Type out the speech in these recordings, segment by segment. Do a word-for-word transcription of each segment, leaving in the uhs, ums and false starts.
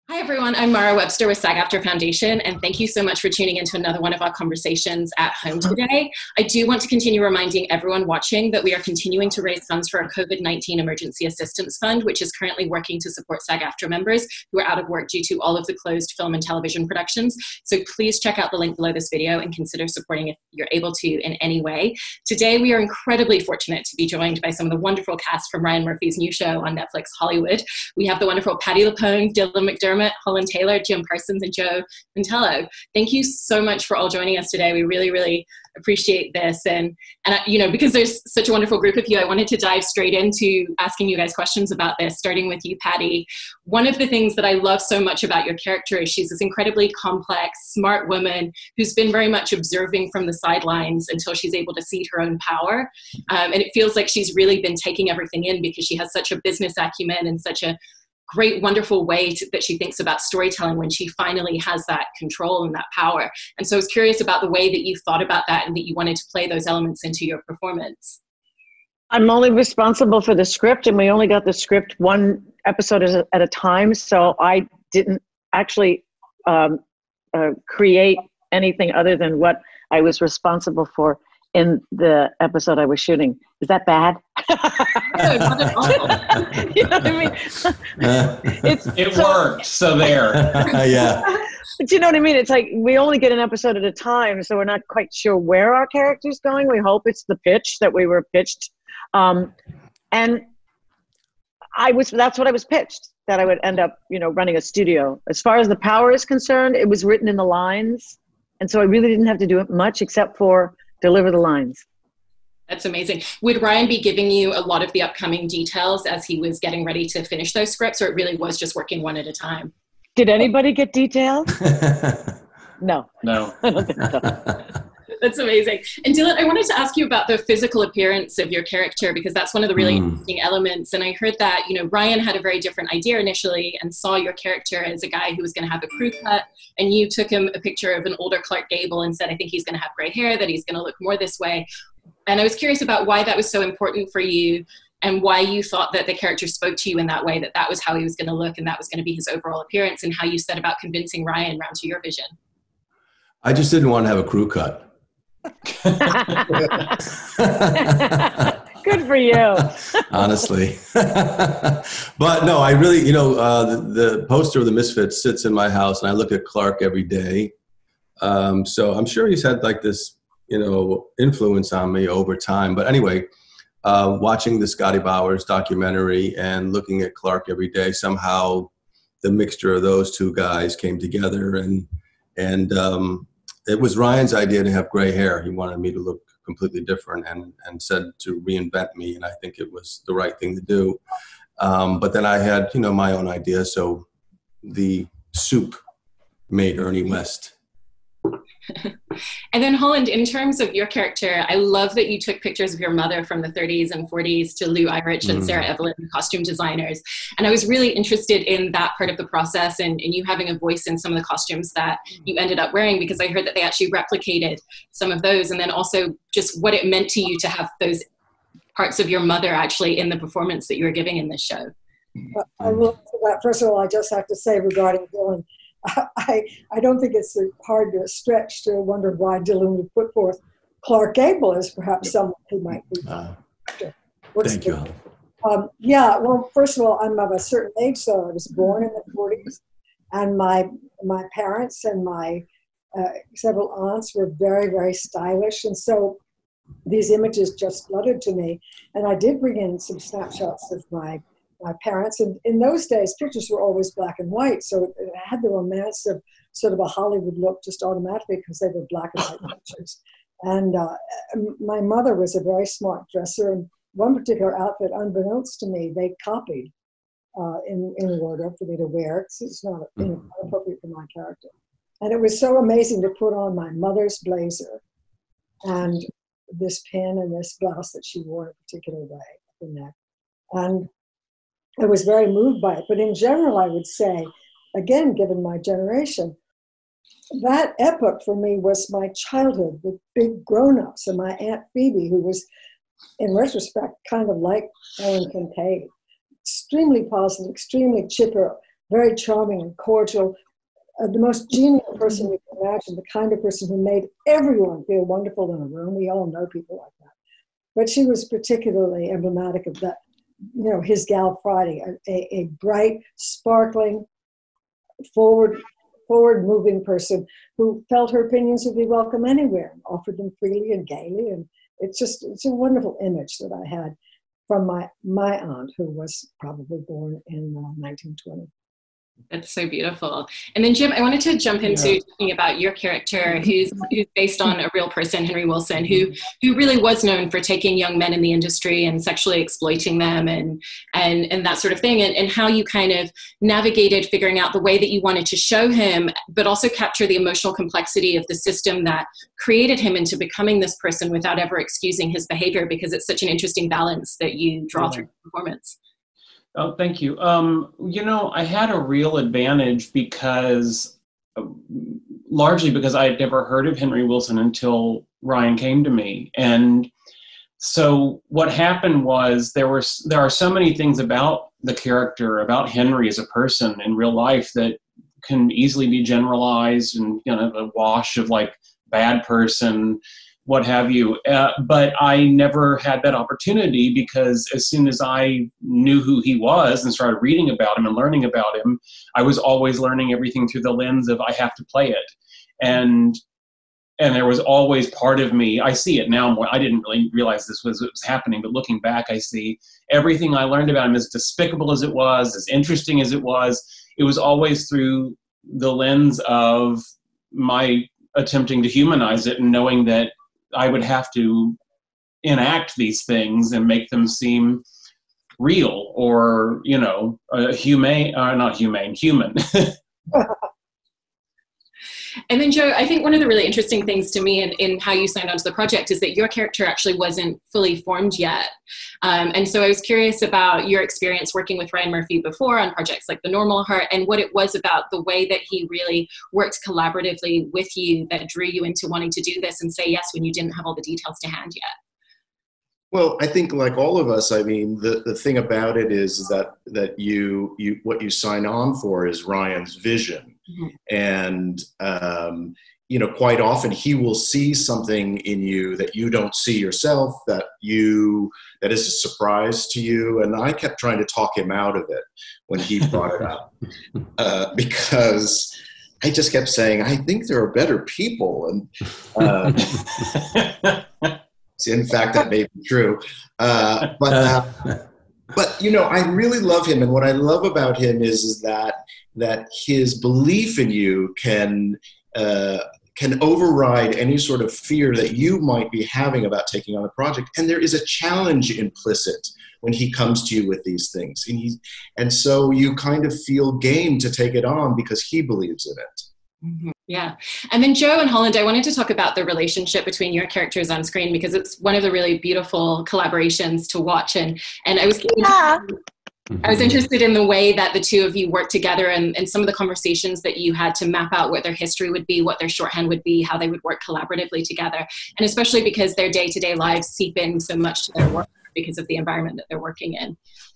Hi everyone, I'm Mara Webster with SAG-AFTRA Foundation, and thank you so much for tuning into another one of our conversations at home today. I do want to continue reminding everyone watching that we are continuing to raise funds for our COVID nineteen Emergency Assistance Fund, which is currently working to support SAG-AFTRA members who are out of work due to all of the closed film and television productions. So please check out the link below this video and consider supporting if you're able to in any way. Today we are incredibly fortunate to be joined by some of the wonderful cast from Ryan Murphy's new show on Netflix, Hollywood. We have the wonderful Patti, LuPone, Dylan McDermott, Holland, Jim Parsons, and Joe Mantello. Thank you so much for all joining us today. We really, really appreciate this. And, and you know, because there's such a wonderful group of you, I wanted to dive straight into asking you guys questions about this, starting with you, Patti. One of the things that I love so much about your character is she's this incredibly complex, smart woman who's been very much observing from the sidelines until she's able to see her own power. Um, and it feels like she's really been taking everything in because she has such a business acumen and such a great, wonderful way to, that she thinks about storytelling when she finally has that control and that power. And so I was curious about the way that you thought about that and that you wanted to play those elements into your performance. I'm only responsible for the script, and we only got the script one episode at a time, so I didn't actually um, uh, create anything other than what I was responsible for in the episode I was shooting. Is that bad? No, not at all. You know what I mean? It's, it so, worked, so there. Yeah. But you know what I mean? It's like we only get an episode at a time, so we're not quite sure where our character's going. We hope it's the pitch that we were pitched. Um, and I was, that's what I was pitched, that I would end up, you know, running a studio. As far as the power is concerned, it was written in the lines. And so I really didn't have to do much except for deliver the lines. That's amazing. Would Ryan be giving you a lot of the upcoming details as he was getting ready to finish those scripts, or it really was just working one at a time? Did anybody get details? No. No. I don't think so. That's amazing. And Dylan, I wanted to ask you about the physical appearance of your character, because that's one of the really mm. interesting elements. And I heard that, you know, Ryan had a very different idea initially and saw your character as a guy who was going to have a crew cut. And you took him a picture of an older Clark Gable and said, I think he's going to have gray hair, that he's going to look more this way. And I was curious about why that was so important for you and why you thought that the character spoke to you in that way, that that was how he was going to look and that was going to be his overall appearance, and how you set about convincing Ryan around to your vision. I just didn't want to have a crew cut. Good for you. Honestly. But no, I really, you know, uh, the, the poster of the Misfits sits in my house and I look at Clark every day. Um, so I'm sure he's had like this, you know, influence on me over time. But anyway, uh, watching the Scotty Bowers documentary and looking at Clark every day, somehow the mixture of those two guys came together, and, and, um, it was Ryan's idea to have gray hair. He wanted me to look completely different, and, and said to reinvent me. And I think it was the right thing to do. Um, but then I had, you know, my own idea. So the soup made Ernie West. And then Holland, in terms of your character, I love that you took pictures of your mother from the thirties and forties to Lou Irish and mm. Sarah Evelyn, costume designers. And I was really interested in that part of the process, and, and you having a voice in some of the costumes that you ended up wearing, because I heard that they actually replicated some of those. And then also just what it meant to you to have those parts of your mother actually in the performance that you were giving in this show. I will, first of all, I just have to say regarding Dylan, I, I don't think it's hard to stretch to wonder why Dylan would put forth Clark Gable as perhaps someone who might be. Uh, thank you. Um, yeah, well, first of all, I'm of a certain age, so I was born in the forties, and my my parents and my uh, several aunts were very, very stylish, and so these images just flooded to me. And I did bring in some snapshots of my my parents, and in those days pictures were always black and white, so it had the romance of sort of a Hollywood look just automatically because they were black and white pictures. And uh, my mother was a very smart dresser, and one particular outfit, unbeknownst to me, they copied uh, in, in wardrobe for me to wear, because it's not you know, appropriate for my character. And it was so amazing to put on my mother's blazer and this pin and this blouse that she wore in a particular way at the neck. And I was very moved by it. But in general, I would say, again, given my generation, that epoch for me was my childhood with big grown-ups and my Aunt Phoebe, who was, in retrospect, kind of like Ellen Kincaid. Extremely positive, extremely chipper, very charming and cordial, uh, the most genial person you can imagine, the kind of person who made everyone feel wonderful in a room. We all know people like that. But she was particularly emblematic of that, you know, his gal Friday, a, a, a bright, sparkling, forward, forward-moving person who felt her opinions would be welcome anywhere and offered them freely and gaily. And it's just, it's a wonderful image that I had from my, my aunt, who was probably born in uh, nineteen twenty. That's so beautiful. And then, Jim, I wanted to jump into yeah. talking about your character, who's who's based on a real person, Henry Wilson, who who really was known for taking young men in the industry and sexually exploiting them and and and that sort of thing, and, and how you kind of navigated figuring out the way that you wanted to show him, but also capture the emotional complexity of the system that created him into becoming this person without ever excusing his behavior, because it's such an interesting balance that you draw yeah. through the performance. Oh, thank you. Um, you know, I had a real advantage because, uh, largely because I had never heard of Henry Wilson until Ryan came to me. And so what happened was there were, there are so many things about the character, about Henry as a person in real life that can easily be generalized and, you know, a wash of like bad person, what have you. Uh, but I never had that opportunity because as soon as I knew who he was and started reading about him and learning about him, I was always learning everything through the lens of I have to play it. And and there was always part of me, I see it now more, I didn't really realize this was, was happening, but looking back, I see everything I learned about him, as despicable as it was, as interesting as it was, it was always through the lens of my attempting to humanize it and knowing that I would have to enact these things and make them seem real or, you know, uh, humane, uh, not humane, human. And then, Joe, I think one of the really interesting things to me in, in how you signed on to the project is that your character actually wasn't fully formed yet. Um, and so I was curious about your experience working with Ryan Murphy before on projects like The Normal Heart, and what it was about the way that he really worked collaboratively with you that drew you into wanting to do this and say yes when you didn't have all the details to hand yet. Well, I think like all of us, I mean, the, the thing about it is that that you you what you sign on for is Ryan's vision. Mm-hmm. And, um, you know, quite often he will see something in you that you don't see yourself, that you, that is a surprise to you. And I kept trying to talk him out of it when he brought it up, uh, because I just kept saying, I think there are better people. And, uh, in fact, that may be true. Uh, but, uh, but, you know, I really love him. And what I love about him is, is that, that his belief in you can, uh, can override any sort of fear that you might be having about taking on a project. And there is a challenge implicit when he comes to you with these things. And, he, and so you kind of feel game to take it on because he believes in it. Mm-hmm. Yeah. And then Joe and Holland, I wanted to talk about the relationship between your characters on screen, because it's one of the really beautiful collaborations to watch. And, and I was yeah. I was interested in the way that the two of you worked together, and, and some of the conversations that you had to map out what their history would be, what their shorthand would be, how they would work collaboratively together. And especially because their day-to-day lives seep in so much to their work because of the environment that they're working in.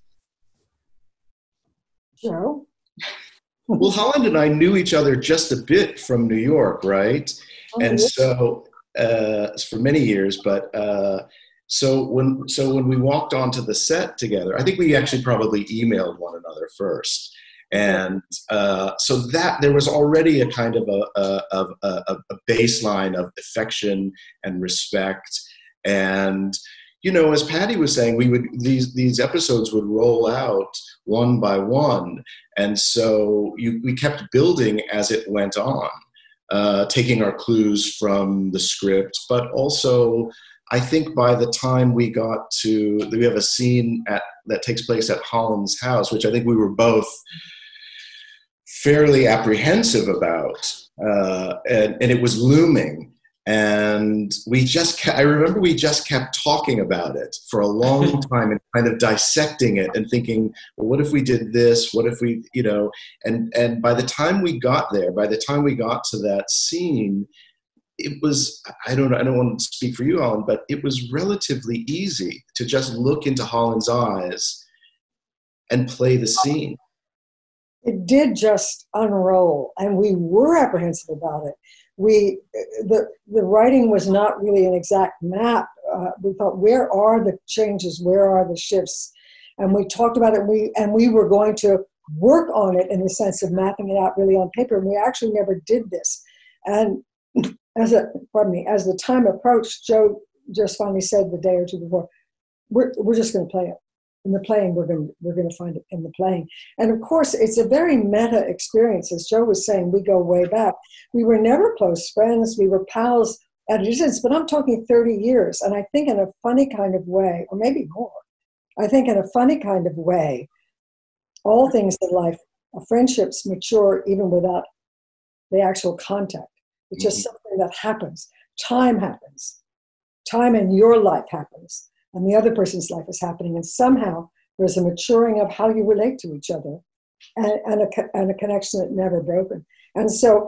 Joe? Well, Holland and I knew each other just a bit from New York, right? Oh, and yes. so uh, for many years, but uh, so when so when we walked onto the set together, I think we actually probably emailed one another first, and uh, so that there was already a kind of a, a, a, a baseline of affection and respect. And you know, as Patti was saying, we would these these episodes would roll out one by one, and so you, we kept building as it went on, uh, taking our clues from the script, but also I think by the time we got to, we have a scene at that takes place at Holland's house, which I think we were both fairly apprehensive about, uh, and, and it was looming. And we just, kept, I remember we just kept talking about it for a long time and kind of dissecting it and thinking, well, what if we did this? What if we, you know, and, and by the time we got there, by the time we got to that scene, it was, I don't know, I don't want to speak for you, Holland, but it was relatively easy to just look into Holland's eyes and play the scene. it did just unroll, and we were apprehensive about it. We, the, the writing was not really an exact map. Uh, we thought, where are the changes? Where are the shifts? And we talked about it, and we, and we were going to work on it in the sense of mapping it out really on paper. And we actually never did this. And as a, pardon me, as the time approached, Joe just finally said the day or two before, we're, we're just going to play it. In the playing, we're going, we're going to find it in the playing. And of course, it's a very meta experience. As Joe was saying, we go way back. We were never close friends. We were pals at a distance, but I'm talking thirty years. And I think in a funny kind of way, or maybe more, I think in a funny kind of way, all things in life, friendships mature even without the actual contact. It's just something that happens. Time happens. Time in your life happens. And the other person's life is happening. And somehow there's a maturing of how you relate to each other and, and, a, and a connection that never broken. And so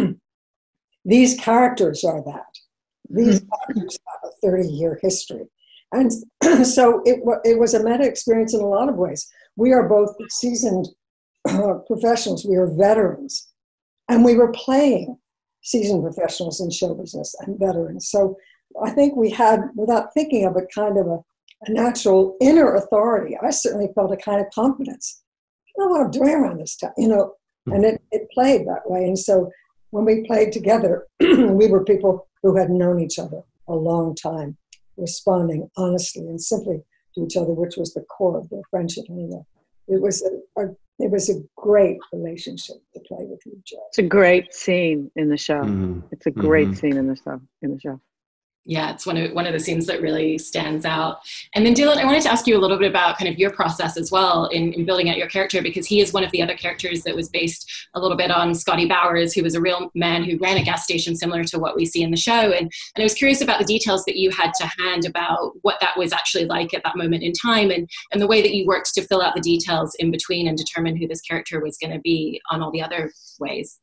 these characters are that. These characters have a thirty-year history. And so it, it was a meta experience in a lot of ways. We are both seasoned uh, professionals. We are veterans. And we were playing seasoned professionals in show business and veterans. So I think we had, without thinking of it, kind of a, a natural inner authority. I certainly felt a kind of confidence. I know what I'm doing around this time, you know, and it, it played that way. And so when we played together, we were people who had known each other a long time, responding honestly and simply to each other, which was the core of their friendship anyway. It was a, a it was a great relationship to play with each other. It's a great scene in the show. Mm-hmm. It's a great mm-hmm. scene in the show. In the show. Yeah, it's one of one of the scenes that really stands out. And then Dylan, I wanted to ask you a little bit about kind of your process as well in, in building out your character, because he is one of the other characters that was based a little bit on Scotty Bowers, who was a real man who ran a gas station similar to what we see in the show. And, and I was curious about the details that you had to hand about what that was actually like at that moment in time, and, and the way that you worked to fill out the details in between and determine who this character was going to be on all the other ways.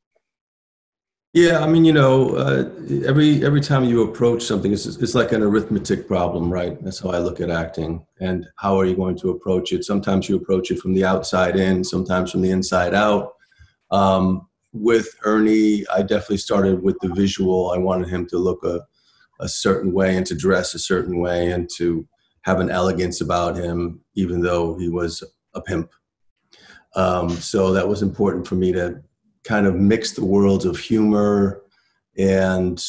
Yeah, I mean, you know, uh, every every time you approach something, it's it's like an arithmetic problem, right? That's how I look at acting. And how are you going to approach it? Sometimes you approach it from the outside in, sometimes from the inside out. Um, with Ernie, I definitely started with the visual. I wanted him to look a, a certain way and to dress a certain way and to have an elegance about him, even though he was a pimp. Um, so that was important for me to kind of mix the worlds of humor and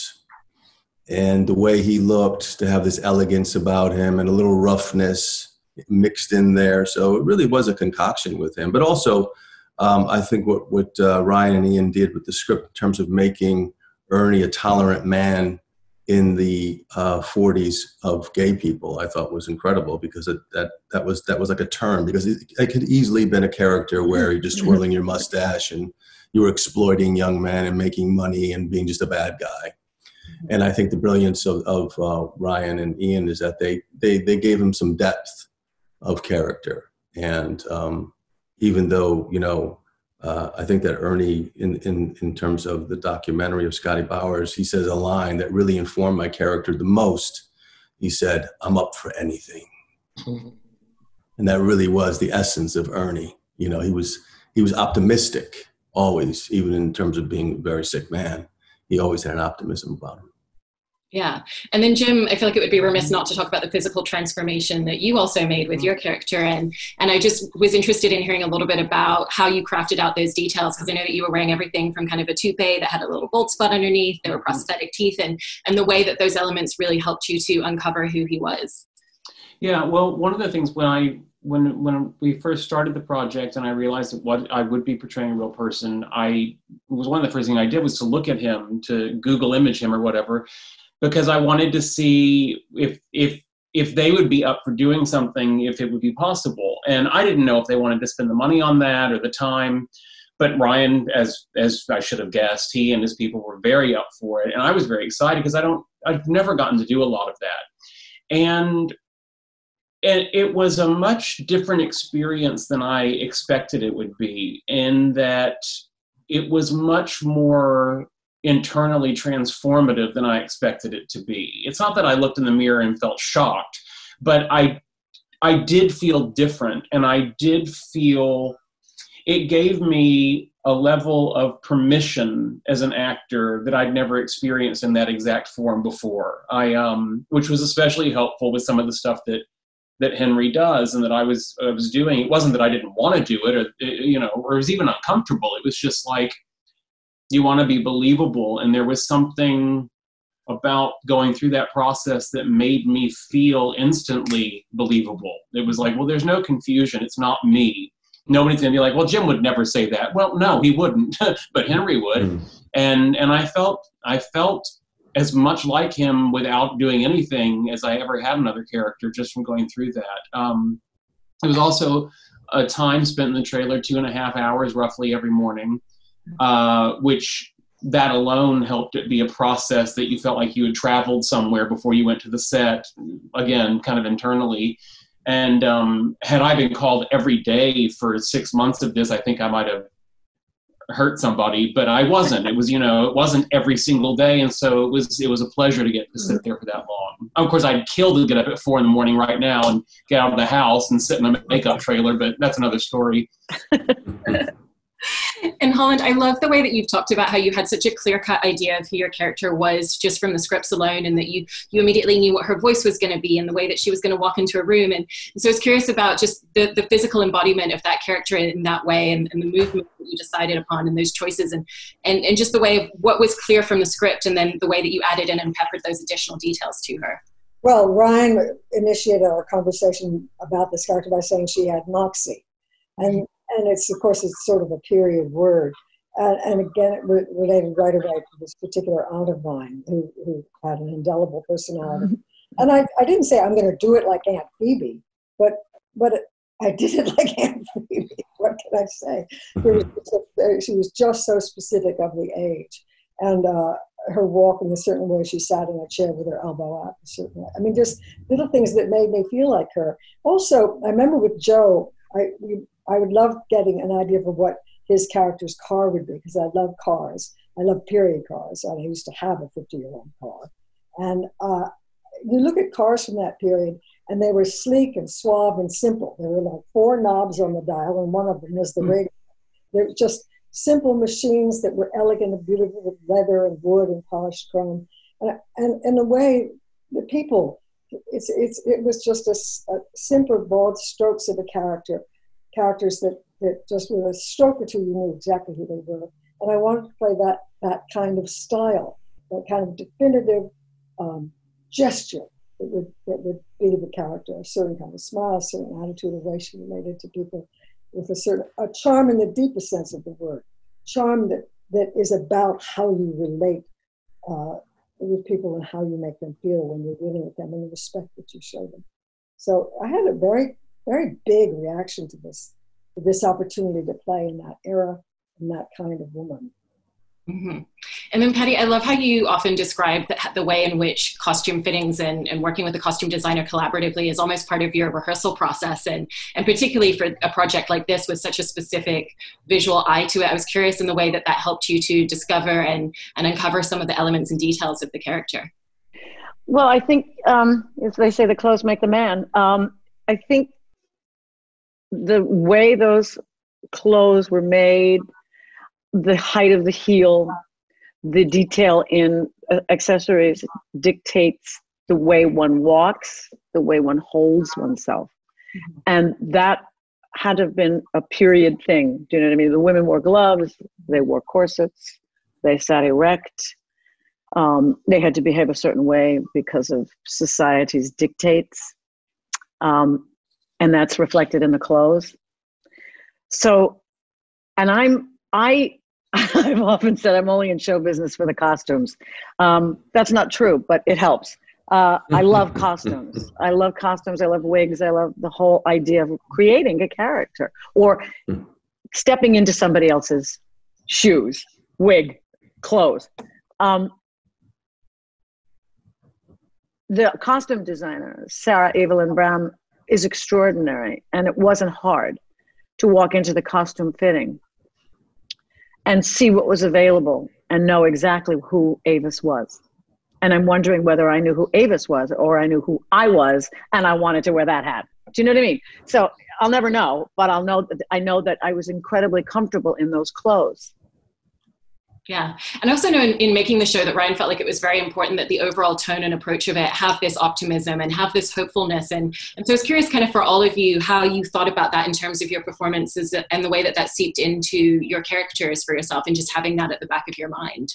and the way he looked, to have this elegance about him and a little roughness mixed in there. So it really was a concoction with him. But also, um, I think what, what uh, Ryan and Ian did with the script in terms of making Ernie a tolerant man in the uh, forties of gay people, I thought was incredible, because it, that that was that was like a term, because it, it could easily been a character where you're just twirling your mustache and you were exploiting young men and making money and being just a bad guy. And I think the brilliance of, of uh, Ryan and Ian is that they, they, they gave him some depth of character. And um, even though, you know, uh, I think that Ernie, in, in, in terms of the documentary of Scotty Bowers, he says a line that really informed my character the most. He said, "I'm up for anything." And that really was the essence of Ernie. You know, he was, he was optimistic. Always, even in terms of being a very sick man, he always had an optimism about him. Yeah. And then Jim, I feel like it would be remiss not to talk about the physical transformation that you also made with your character. And, and I just was interested in hearing a little bit about how you crafted out those details, because I know that you were wearing everything from kind of a toupee that had a little gold spot underneath, there were prosthetic teeth, and, and the way that those elements really helped you to uncover who he was. Yeah, well, one of the things when I When when we first started the project and I realized that what I would be portraying a real person, I was one of the first things I did was to look at him, to Google image him or whatever, because I wanted to see if if if they would be up for doing something, if it would be possible. And I didn't know if they wanted to spend the money on that or the time. But Ryan, as as I should have guessed, he and his people were very up for it, and I was very excited because I don't I've never gotten to do a lot of that. And And it was a much different experience than I expected it would be, in that it was much more internally transformative than I expected it to be. It's not that I looked in the mirror and felt shocked, but I, I did feel different, and I did feel, it gave me a level of permission as an actor that I'd never experienced in that exact form before. I, um, which was especially helpful with some of the stuff that, that Henry does and that I was, I was doing. It wasn't that I didn't want to do it, or, you know, or it was even uncomfortable. It was just like, you want to be believable. And there was something about going through that process that made me feel instantly believable. It was like, well, there's no confusion. It's not me. Nobody's going to be like, well, Jim would never say that. Well, no, he wouldn't, but Henry would. Mm. And and I felt I felt as much like him without doing anything as I ever had another character, just from going through that. Um, it was also a time spent in the trailer, two and a half hours roughly every morning, uh, which that alone helped it be a process that you felt like you had traveled somewhere before you went to the set, again, kind of internally. And um, had I been called every day for six months of this, I think I might have hurt somebody, but I wasn't. It was, you know, it wasn't every single day. And so it was, it was a pleasure to get to sit there for that long. Of course, I'd kill to get up at four in the morning right now and get out of the house and sit in a makeup trailer, but that's another story. And Holland, I love the way that you've talked about how you had such a clear-cut idea of who your character was just from the scripts alone, and that you you immediately knew what her voice was going to be and the way that she was going to walk into a room. And, and so I was curious about just the, the physical embodiment of that character in that way, and, and the movement that you decided upon and those choices, and, and, and just the way of what was clear from the script, and then the way that you added in and peppered those additional details to her. Well, Ryan initiated our conversation about this character by saying she had moxie. And And it's, of course, it's sort of a period word. Uh, and again, it re- related right away to this particular aunt of mine who, who had an indelible personality. And I, I didn't say I'm going to do it like Aunt Phoebe, but but it, I did it like Aunt Phoebe. What can I say? There was a, she was just so specific of the age. And uh, her walk in a certain way, she sat in a chair with her elbow out a certain way. I mean, just little things that made me feel like her. Also, I remember with Joe, I we, I would love getting an idea of what his character's car would be, because I love cars. I love period cars. And I used to have a fifty-year-old car. And uh, you look at cars from that period, and they were sleek and suave and simple. There were like four knobs on the dial, and one of them was the radio. They were just simple machines that were elegant and beautiful with leather and wood and polished chrome. And, and in a way, the people, it's, it's, it was just a, a simple, broad strokes of a character. Characters that, that just with a stroke or two, you knew exactly who they were. And I wanted to play that that kind of style, that kind of definitive um, gesture that would, that would be the character, a certain kind of smile, a certain attitude, a way she related to people, with a certain, a charm in the deepest sense of the word, charm that, that is about how you relate uh, with people and how you make them feel when you're dealing with them and the respect that you show them. So I had a very very big reaction to this, to this opportunity to play in that era and that kind of woman. Mm-hmm. And then Patti, I love how you often describe the, the way in which costume fittings and, and working with a costume designer collaboratively is almost part of your rehearsal process. And, and particularly for a project like this with such a specific visual eye to it, I was curious in the way that that helped you to discover and, and uncover some of the elements and details of the character. Well, I think, um, as they say, the clothes make the man. Um, I think the way those clothes were made, the height of the heel, the detail in uh, accessories dictates the way one walks, the way one holds oneself. Mm-hmm. And that had to have been a period thing. Do you know what I mean? The women wore gloves, they wore corsets, they sat erect. Um, they had to behave a certain way because of society's dictates. Um, and that's reflected in the clothes. So, and I'm, I, I've often said I'm only in show business for the costumes. Um, that's not true, but it helps. Uh, I love costumes. I love costumes. I love wigs. I love the whole idea of creating a character or stepping into somebody else's shoes, wig, clothes. Um, the costume designer, Sarah Evelyn Brown, is extraordinary, and it wasn't hard to walk into the costume fitting and see what was available and know exactly who Avis was. And I'm wondering whether I knew who Avis was or I knew who I was, and I wanted to wear that hat. Do you know what I mean? So I'll never know, but I'll know that I know that I was incredibly comfortable in those clothes. Yeah. And I also know in, in making the show that Ryan felt like it was very important that the overall tone and approach of it have this optimism and have this hopefulness. And, and so I was curious kind of for all of you, how you thought about that in terms of your performances and the way that that seeped into your characters for yourself and just having that at the back of your mind.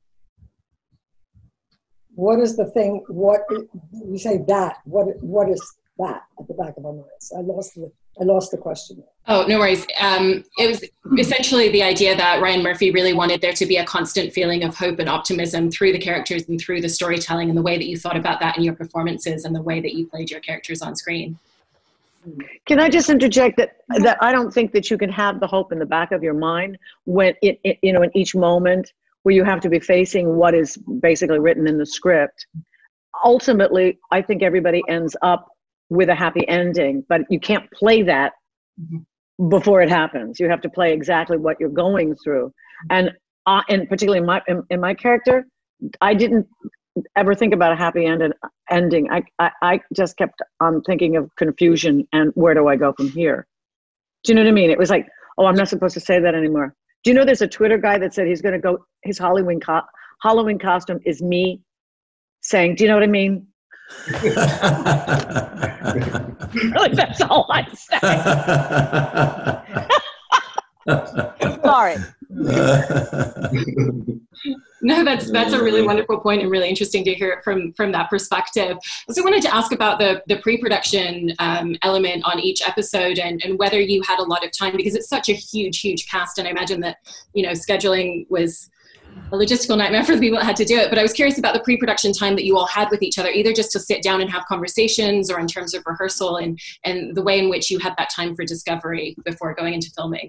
What is the thing, what, you say that, what, what is that at the back of our minds? I lost the, I lost the question. Oh, no worries. Um, it was essentially the idea that Ryan Murphy really wanted there to be a constant feeling of hope and optimism through the characters and through the storytelling, and the way that you thought about that in your performances and the way that you played your characters on screen. Can I just interject that, that I don't think that you can have the hope in the back of your mind when it, it you know, in each moment where you have to be facing what is basically written in the script. Ultimately, I think everybody ends up with a happy ending, but you can't play that before it happens. You have to play exactly what you're going through. And uh, and particularly in my in, in my character, I didn't ever think about a happy end and ending. I, I I just kept on thinking of confusion and where do I go from here? Do you know what I mean? It was like, oh, I'm not supposed to say that anymore. Do you know there's a Twitter guy that said he's going to go, his Halloween co- Halloween costume is me saying, do you know what I mean? Really, that's all I say. Sorry. No, that's that's a really wonderful point and really interesting to hear it from from that perspective. I also wanted to ask about the the pre-production um, element on each episode and, and whether you had a lot of time, because it's such a huge, huge cast, and I imagine that, you know, scheduling was a logistical nightmare for the people that had to do it. But I was curious about the pre-production time that you all had with each other, either just to sit down and have conversations or in terms of rehearsal, and, and the way in which you had that time for discovery before going into filming.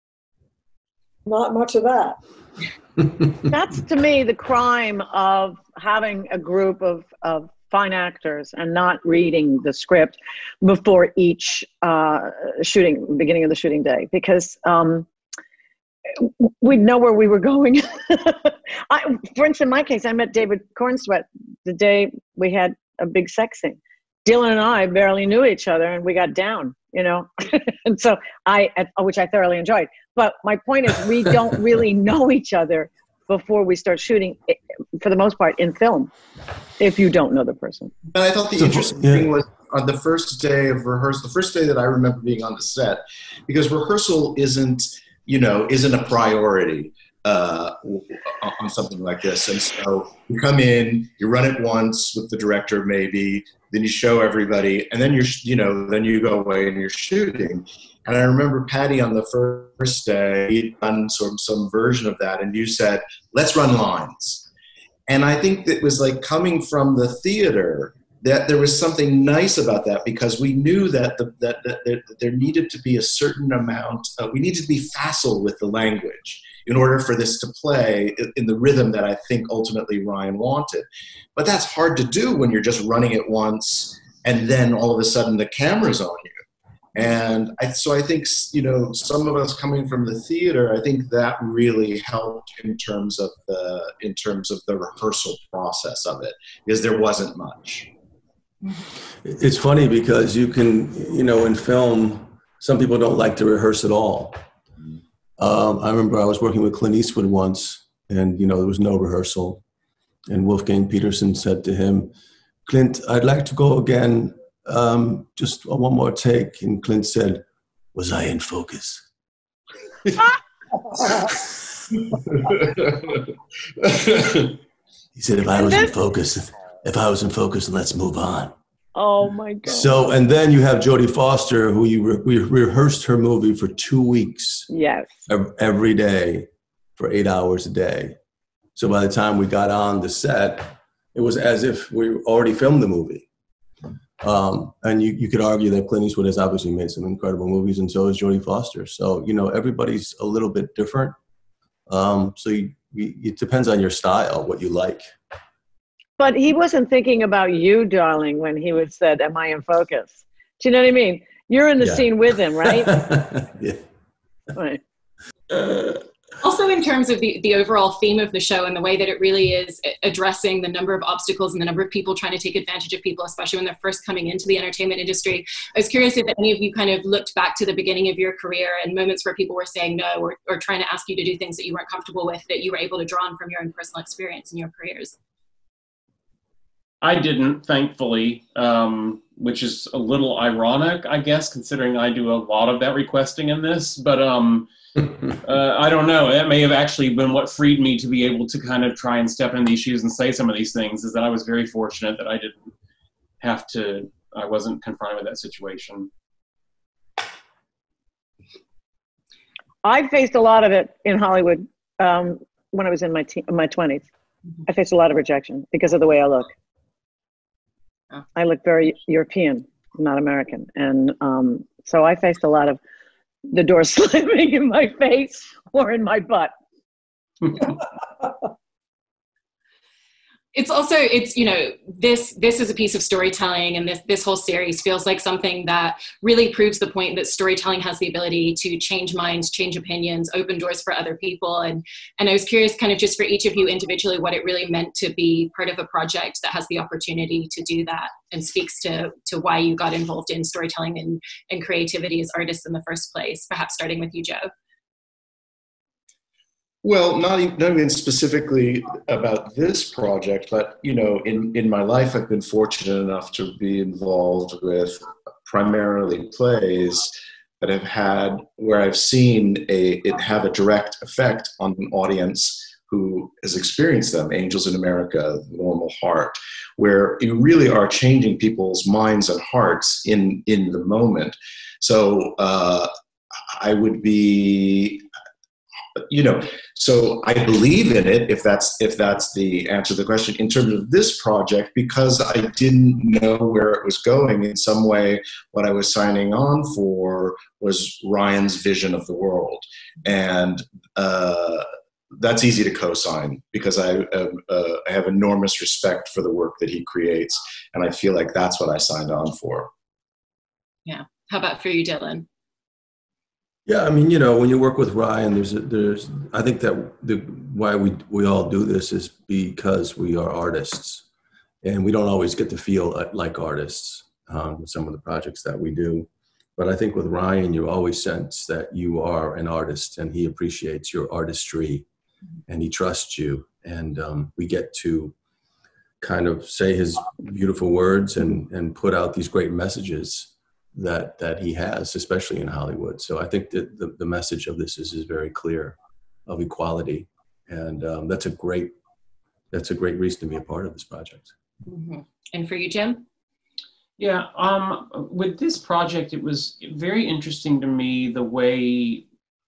Not much of that. That's, to me, the crime of having a group of, of fine actors and not reading the script before each uh, shooting, beginning of the shooting day, because um, we'd know where we were going. I, for instance, in my case, I met David Cornsweet the day we had a big sex scene. Dylan and I barely knew each other, and we got down, you know. And so I, which I thoroughly enjoyed. But my point is, we don't really know each other before we start shooting, for the most part, in film, if you don't know the person. But I thought the interesting yeah. thing was on the first day of rehearsal, the first day that I remember being on the set, because rehearsal isn't, you know, isn't a priority uh, on something like this. And so you come in, you run it once with the director maybe, then you show everybody, and then you're, you know, then you go away and you're shooting. And I remember Patti on the first day, you'd done sort of some version of that, and you said, let's run lines. And I think that was like coming from the theater, that there was something nice about that, because we knew that, the, that, that, that there needed to be a certain amount, uh, we needed to be facile with the language in order for this to play in the rhythm that I think ultimately Ryan wanted. But that's hard to do when you're just running it once and then all of a sudden the camera's on you. And I, so I think, you know, some of us coming from the theater, I think that really helped in terms of the, in terms of the rehearsal process of it, because there wasn't much. It's funny because you can, you know, in film, some people don't like to rehearse at all. Um, I remember I was working with Clint Eastwood once, and, you know, there was no rehearsal. And Wolfgang Peterson said to him, Clint, I'd like to go again, um, just one more take. And Clint said, was I in focus? He said, if I was in focus, if I was in focus, let's move on. Oh my God. So, and then you have Jodie Foster, who you re- we rehearsed her movie for two weeks. Yes. Every day for eight hours a day. So by the time we got on the set, it was as if we already filmed the movie. Um, and you, you could argue that Clint Eastwood has obviously made some incredible movies, and so has Jodie Foster. So, you know, everybody's a little bit different. Um, so you, you, it depends on your style, what you like. But he wasn't thinking about you, darling, when he was said, am I in focus? Do you know what I mean? You're in the yeah. scene with him, right? Yeah. Right. Uh, Also, in terms of the, the overall theme of the show and the way that it really is addressing the number of obstacles and the number of people trying to take advantage of people, especially when they're first coming into the entertainment industry. I was curious if any of you kind of looked back to the beginning of your career and moments where people were saying no or, or trying to ask you to do things that you weren't comfortable with that you were able to draw on from your own personal experience in your careers. I didn't, thankfully, um, which is a little ironic, I guess, considering I do a lot of that requesting in this. But um, uh, I don't know. That may have actually been what freed me to be able to kind of try and step in these shoes and say some of these things, is that I was very fortunate that I didn't have to, I wasn't confronted with that situation. I faced a lot of it in Hollywood um, when I was in my te- my twenties. I faced a lot of rejection because of the way I look. I look very European, not American. And um, so I faced a lot of the door slamming in my face or in my butt. It's also, it's, you know, this this is a piece of storytelling, and this this whole series feels like something that really proves the point that storytelling has the ability to change minds, change opinions, open doors for other people. And and I was curious kind of just for each of you individually what it really meant to be part of a project that has the opportunity to do that and speaks to to why you got involved in storytelling and, and creativity as artists in the first place, perhaps starting with you, Joe. Well, not even, not even specifically about this project, but, you know, in, in my life, I've been fortunate enough to be involved with primarily plays that have had, where I've seen a, it have a direct effect on an audience who has experienced them. Angels in America, Normal Heart, where you really are changing people's minds and hearts in, in the moment. So uh, I would be... You know, so I believe in it, if that's if that's the answer to the question. In terms of this project, because I didn't know where it was going, in some way, what I was signing on for was Ryan's vision of the world. And uh, that's easy to co-sign because I, uh, uh, I have enormous respect for the work that he creates. And I feel like that's what I signed on for. Yeah. How about for you, Dylan? Yeah, I mean, you know, when you work with Ryan, there's, a, there's, I think that the why we we all do this is because we are artists, and we don't always get to feel like artists um, with some of the projects that we do. But I think with Ryan, you always sense that you are an artist, and he appreciates your artistry, and he trusts you, and um, we get to kind of say his beautiful words and and put out these great messages that that he has, especially in Hollywood. So I think that the, the message of this is, is very clear, of equality. And um, that's a great, that's a great reason to be a part of this project. Mm-hmm. And for you, Jim? Yeah, um, with this project, it was very interesting to me the way,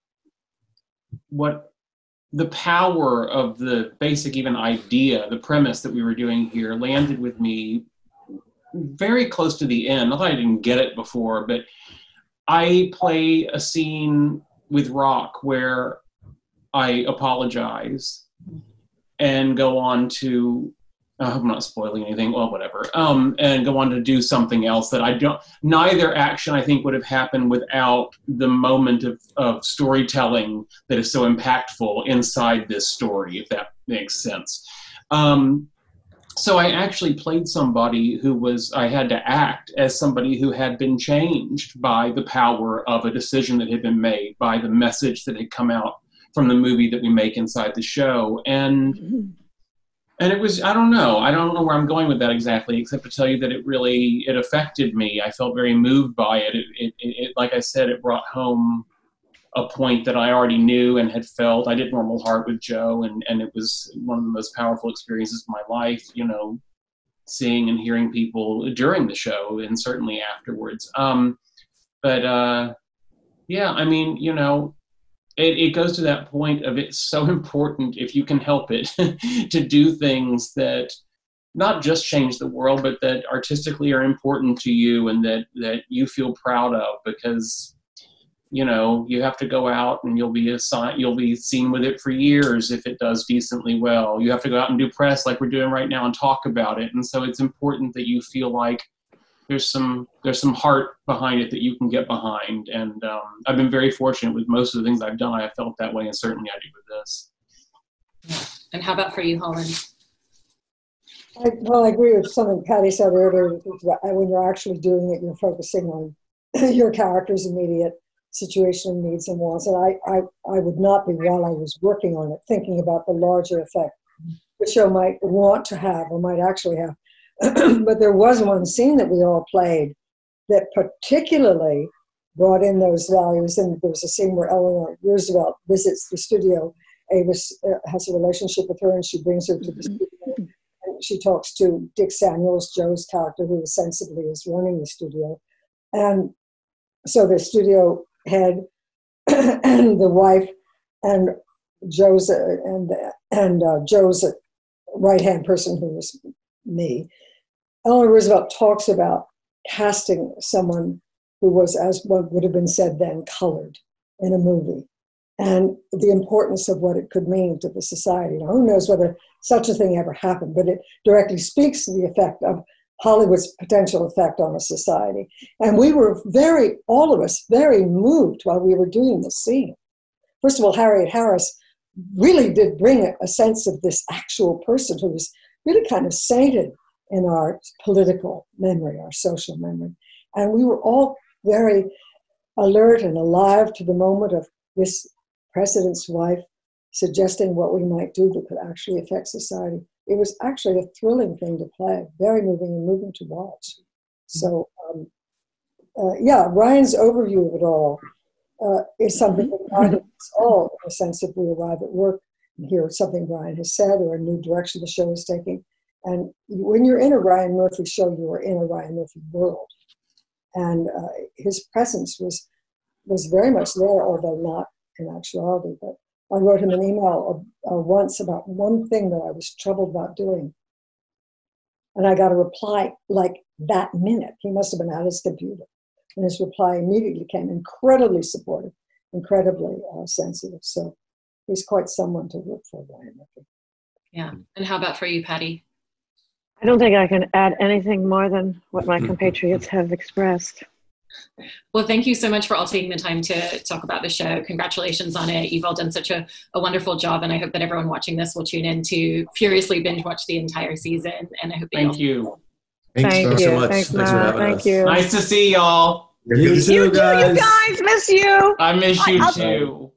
what the power of the basic even idea, the premise that we were doing here landed with me very close to the end. Not that I didn't get it before, but I play a scene with Rock where I apologize and go on to, uh, I'm not spoiling anything, well, whatever, um, and go on to do something else that I don't, neither action I think would have happened without the moment of, of storytelling that is so impactful inside this story, if that makes sense. Um, So I actually played somebody who was, I had to act as somebody who had been changed by the power of a decision that had been made, by the message that had come out from the movie that we make inside the show. And and it was, I don't know, I don't know where I'm going with that exactly, except to tell you that it really, it affected me. I felt very moved by it. It, it, it like I said, it brought home a point that I already knew and had felt. I did Normal Heart with Joe, and, and it was one of the most powerful experiences of my life, you know, seeing and hearing people during the show and certainly afterwards. Um, but uh, yeah, I mean, you know, it, it goes to that point of it's so important, if you can help it, to do things that not just change the world, but that artistically are important to you and that, that you feel proud of, because you know, you have to go out and you'll be assigned, you'll be seen with it for years if it does decently well. You have to go out and do press like we're doing right now and talk about it. And so it's important that you feel like there's some there's some heart behind it that you can get behind. And um, I've been very fortunate with most of the things I've done. I have felt that way, and certainly I do with this. Yeah. And how about for you, Holland? I, well, I agree with something Patti said earlier. When you're actually doing it, you're focusing on your character's immediate situation, needs, and wants. And I, I, I would not be, while I was working on it, thinking about the larger effect the show might want to have or might actually have. But there was one scene that we all played that particularly brought in those values. And there was a scene where Eleanor Roosevelt visits the studio. Avis uh, has a relationship with her, and she brings her to the studio. And she talks to Dick Samuels, Joe's character, who ostensibly is running the studio. And so the studio head and the wife and Joe's uh, and and uh, Joe's right-hand person, who was me, Eleanor Roosevelt talks about casting someone who was, as what would have been said then, colored in a movie, and the importance of what it could mean to the society. Now, who knows whether such a thing ever happened, but it directly speaks to the effect of Hollywood's potential effect on a society. And we were very, all of us, very moved while we were doing this scene. First of all, Harriet Harris really did bring a, a sense of this actual person who was really kind of sainted in our political memory, our social memory. And we were all very alert and alive to the moment of this president's wife suggesting what we might do that could actually affect society. It was actually a thrilling thing to play, very moving and moving to watch. So, um, uh, yeah, Ryan's overview of it all uh, is something that guides us all in the sense that we arrive at work and hear something Ryan has said or a new direction the show is taking. And when you're in a Ryan Murphy show, you are in a Ryan Murphy world. And uh, his presence was was very much there, although not in actuality. But I wrote him an email uh, once about one thing that I was troubled about doing. And I got a reply like that minute. He must have been at his computer. And his reply immediately came incredibly supportive, incredibly uh, sensitive. So he's quite someone to work for, Ryan Murphy. Yeah. And how about for you, Patti? I don't think I can add anything more than what my compatriots have expressed. Well, thank you so much for all taking the time to talk about the show. Congratulations on it. You've all done such a, a wonderful job, and I hope that everyone watching this will tune in to furiously binge watch the entire season. And I hope Thank you. Thanks Thank so you. much. Thanks, Thanks for Ma. having Thank us. you. Nice to see y'all. You too, You too, guys. you guys. Miss you. I miss you I- too.